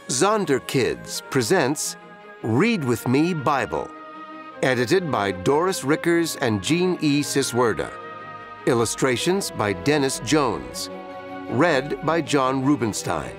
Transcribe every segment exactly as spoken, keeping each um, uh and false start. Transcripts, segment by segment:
Zonderkids presents Read With Me Bible, edited by Doris Rickers and Jean E. Siswerda. Illustrations by Dennis Jones. Read by John Rubinstein.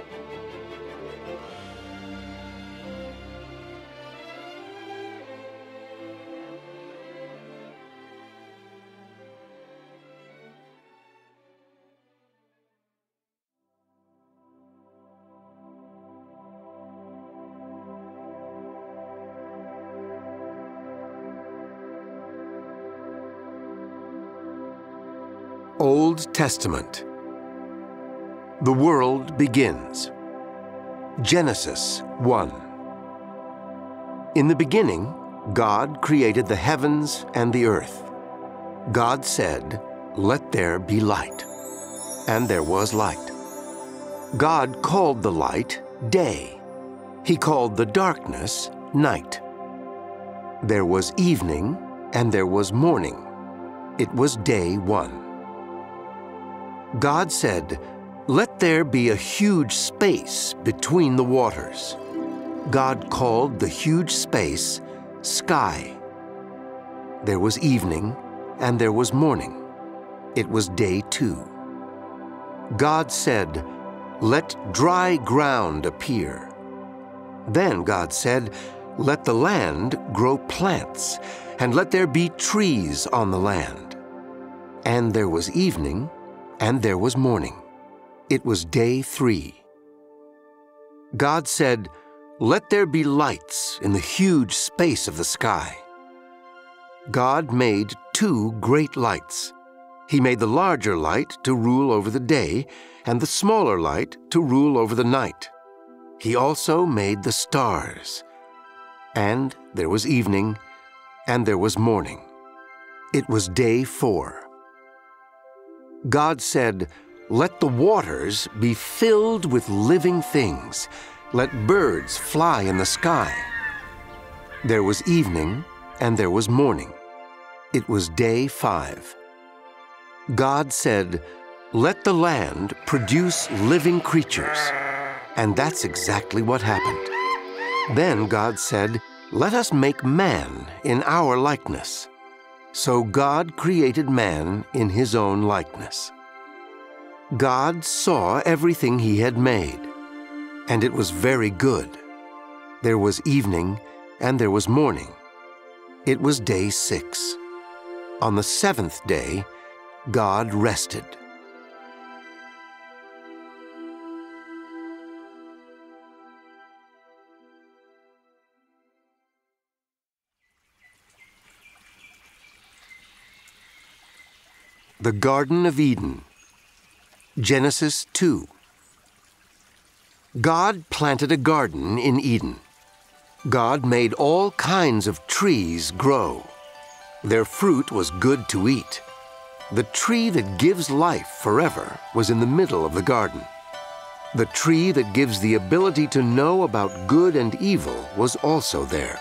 Old Testament. The world begins. Genesis one. In the beginning, God created the heavens and the earth. God said, "Let there be light." And there was light. God called the light day. He called the darkness night. There was evening and there was morning. It was day one. God said, "Let there be a huge space between the waters." God called the huge space sky. There was evening and there was morning. It was day two. God said, "Let dry ground appear." Then God said, "Let the land grow plants, and let there be trees on the land." And there was evening and there was morning. It was day three. God said, "Let there be lights in the huge space of the sky." God made two great lights. He made the larger light to rule over the day, and the smaller light to rule over the night. He also made the stars. And there was evening, and there was morning. It was day four. God said, "Let the waters be filled with living things. Let birds fly in the sky." There was evening and there was morning. It was day five. God said, "Let the land produce living creatures." And that's exactly what happened. Then God said, "Let us make man in our likeness." So God created man in his own likeness. God saw everything he had made, and it was very good. There was evening and there was morning. It was day six. On the seventh day, God rested. The Garden of Eden. Genesis two. God planted a garden in Eden. God made all kinds of trees grow. Their fruit was good to eat. The tree that gives life forever was in the middle of the garden. The tree that gives the ability to know about good and evil was also there.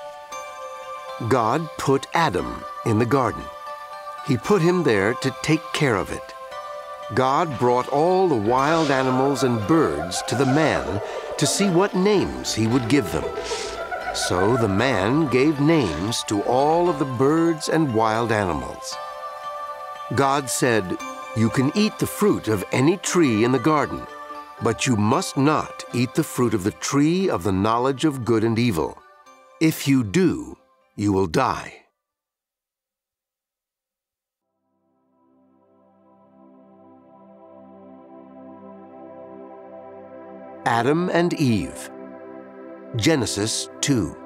God put Adam in the garden. He put him there to take care of it. God brought all the wild animals and birds to the man to see what names he would give them. So the man gave names to all of the birds and wild animals. God said, "You can eat the fruit of any tree in the garden, but you must not eat the fruit of the tree of the knowledge of good and evil. If you do, you will die." Adam and Eve. Genesis two.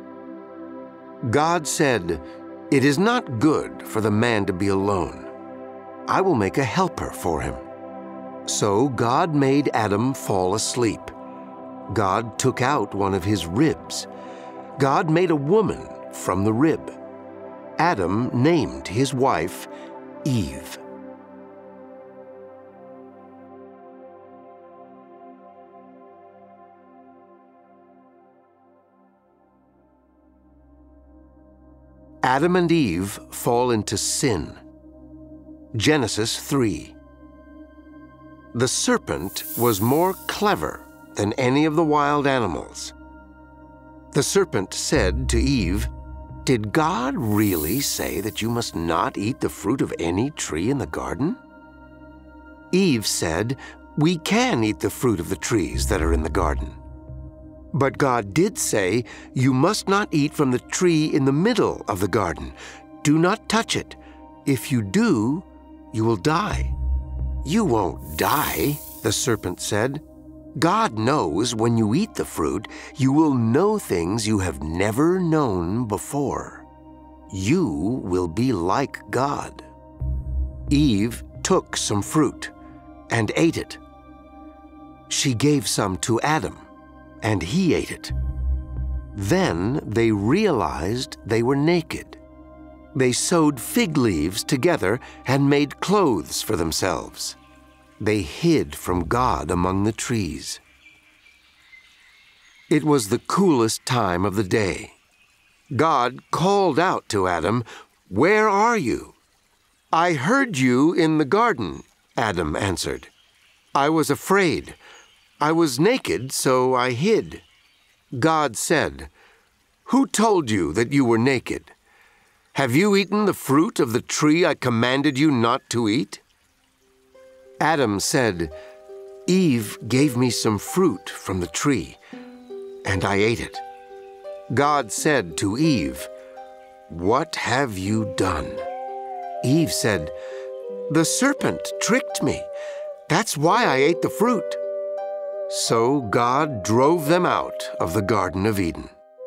God said, "It is not good for the man to be alone. I will make a helper for him." So God made Adam fall asleep. God took out one of his ribs. God made a woman from the rib. Adam named his wife Eve. Adam and Eve fall into sin. Genesis three. The serpent was more clever than any of the wild animals. The serpent said to Eve, "Did God really say that you must not eat the fruit of any tree in the garden?" Eve said, "We can eat the fruit of the trees that are in the garden." But God did say, "You must not eat from the tree in the middle of the garden. Do not touch it. If you do, you will die." "You won't die," the serpent said. "God knows when you eat the fruit, you will know things you have never known before. You will be like God." Eve took some fruit and ate it. She gave some to Adam, and he ate it. Then they realized they were naked. They sewed fig leaves together and made clothes for themselves. They hid from God among the trees. It was the coolest time of the day. God called out to Adam, "Where are you?" "I heard you in the garden," Adam answered. "I was afraid. I was naked, so I hid." God said, "Who told you that you were naked? Have you eaten the fruit of the tree I commanded you not to eat?" Adam said, "Eve gave me some fruit from the tree, and I ate it." God said to Eve, "What have you done?" Eve said, "The serpent tricked me. That's why I ate the fruit." So God drove them out of the Garden of Eden.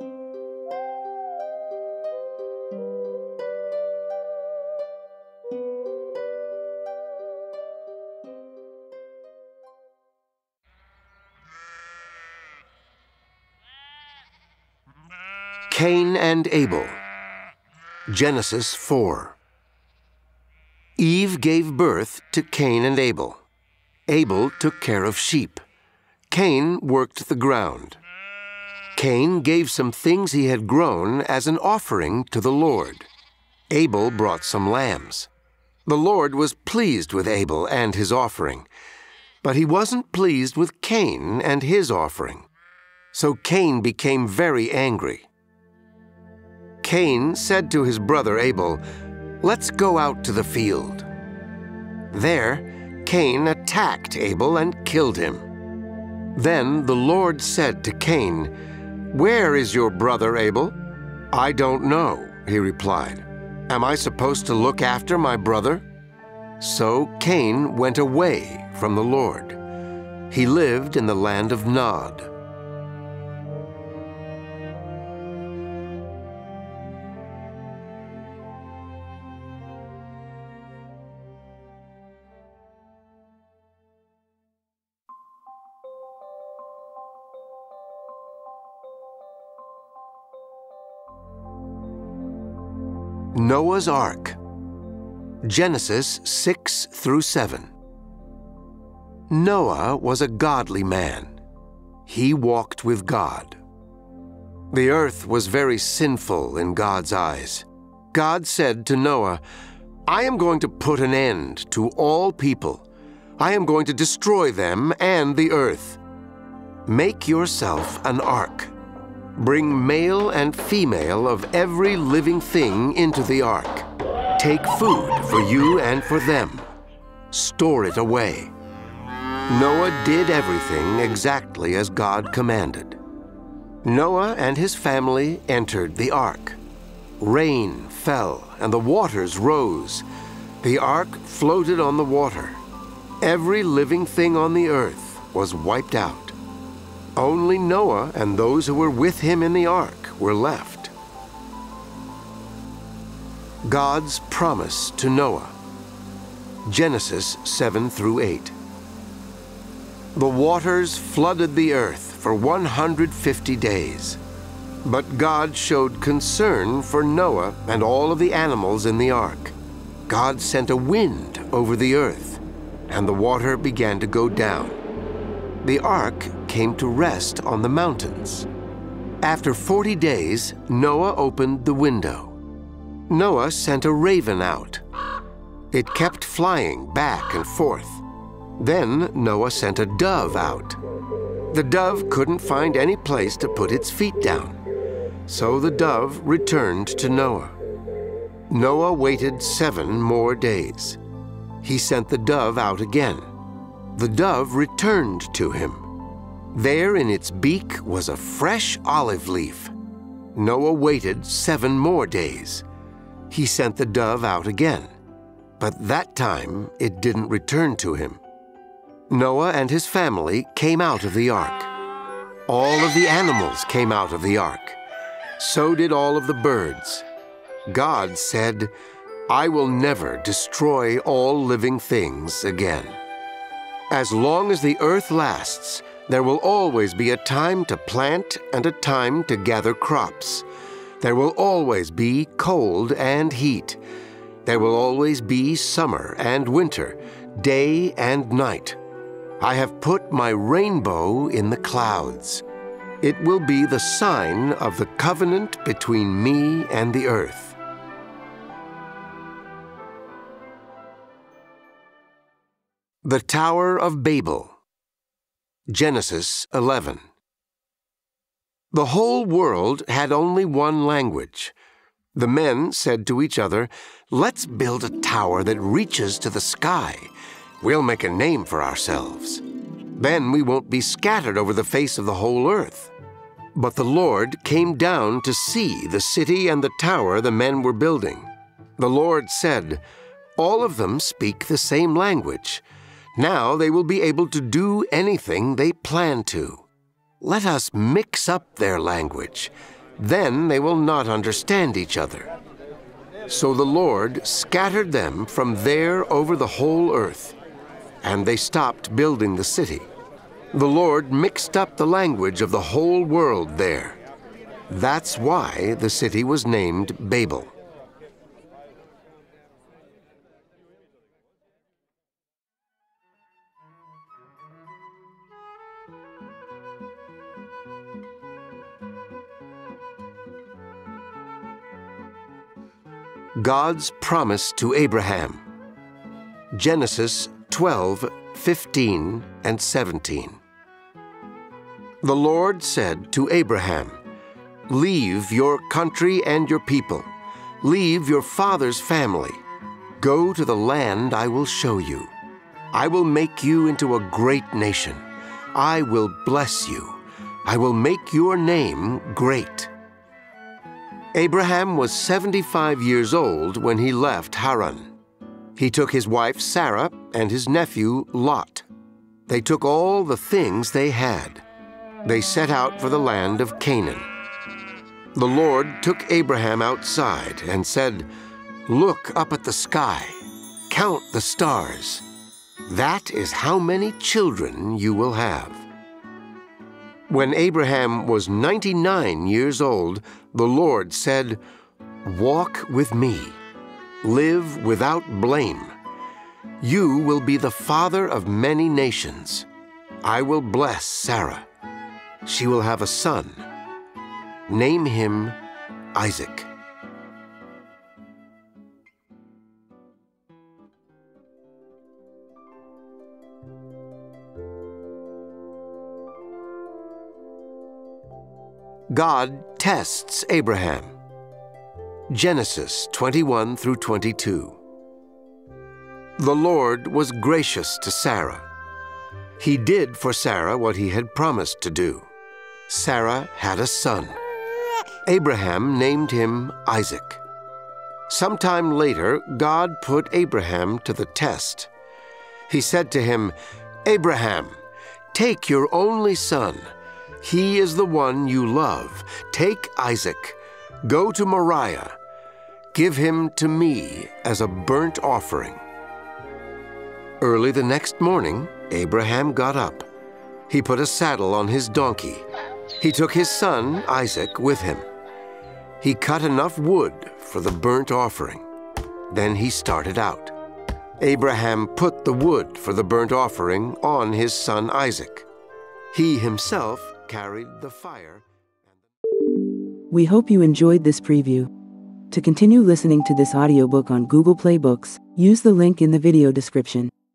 Cain and Abel. Genesis four. Eve gave birth to Cain and Abel. Abel took care of sheep. Cain worked the ground. Cain gave some things he had grown as an offering to the Lord. Abel brought some lambs. The Lord was pleased with Abel and his offering, but he wasn't pleased with Cain and his offering. So Cain became very angry. Cain said to his brother Abel, "Let's go out to the field." There, Cain attacked Abel and killed him. Then the Lord said to Cain, "Where is your brother Abel?" "I don't know," he replied. "Am I supposed to look after my brother?" So Cain went away from the Lord. He lived in the land of Nod. Noah's Ark. Genesis six through seven. Noah was a godly man. He walked with God. The earth was very sinful in God's eyes. God said to Noah, "I am going to put an end to all people. I am going to destroy them and the earth. Make yourself an ark. Bring male and female of every living thing into the ark. Take food for you and for them. Store it away." Noah did everything exactly as God commanded. Noah and his family entered the ark. Rain fell and the waters rose. The ark floated on the water. Every living thing on the earth was wiped out. Only Noah and those who were with him in the ark were left. God's promise to Noah. Genesis seven through eight. The waters flooded the earth for one hundred fifty days. But God showed concern for Noah and all of the animals in the ark. God sent a wind over the earth, and the water began to go down. The ark came to rest on the mountains. After forty days, Noah opened the window. Noah sent a raven out. It kept flying back and forth. Then Noah sent a dove out. The dove couldn't find any place to put its feet down. So the dove returned to Noah. Noah waited seven more days. He sent the dove out again. The dove returned to him. There in its beak was a fresh olive leaf. Noah waited seven more days. He sent the dove out again, but that time it didn't return to him. Noah and his family came out of the ark. All of the animals came out of the ark. So did all of the birds. God said, "I will never destroy all living things again." As long as the earth lasts, there will always be a time to plant and a time to gather crops. There will always be cold and heat. There will always be summer and winter, day and night. I have put my rainbow in the clouds. It will be the sign of the covenant between me and the earth. The Tower of Babel. Genesis eleven. The whole world had only one language. The men said to each other, "Let's build a tower that reaches to the sky. We'll make a name for ourselves. Then we won't be scattered over the face of the whole earth." But the Lord came down to see the city and the tower the men were building. The Lord said, "All of them speak the same language. Now they will be able to do anything they plan to. Let us mix up their language. Then they will not understand each other." So the Lord scattered them from there over the whole earth, and they stopped building the city. The Lord mixed up the language of the whole world there. That's why the city was named Babel. God's promise to Abraham. Genesis twelve, fifteen and seventeen. The Lord said to Abraham, "Leave your country and your people. Leave your father's family. Go to the land I will show you. I will make you into a great nation. I will bless you. I will make your name great." Abraham was seventy-five years old when he left Haran. He took his wife Sarah and his nephew Lot. They took all the things they had. They set out for the land of Canaan. The Lord took Abraham outside and said, "Look up at the sky. Count the stars. That is how many children you will have." When Abraham was ninety-nine years old, the Lord said, "Walk with me. Live without blame. You will be the father of many nations. I will bless Sarah. She will have a son. Name him Isaac." God tests Abraham. Genesis twenty-one through twenty-two. The Lord was gracious to Sarah. He did for Sarah what he had promised to do. Sarah had a son. Abraham named him Isaac. Sometime later, God put Abraham to the test. He said to him, "Abraham, take your only son. He is the one you love. Take Isaac. Go to Moriah. Give him to me as a burnt offering." Early the next morning, Abraham got up. He put a saddle on his donkey. He took his son, Isaac, with him. He cut enough wood for the burnt offering. Then he started out. Abraham put the wood for the burnt offering on his son Isaac. He himself carried the fire. We hope you enjoyed this preview. To continue listening to this audiobook on Google Play Books, use the link in the video description.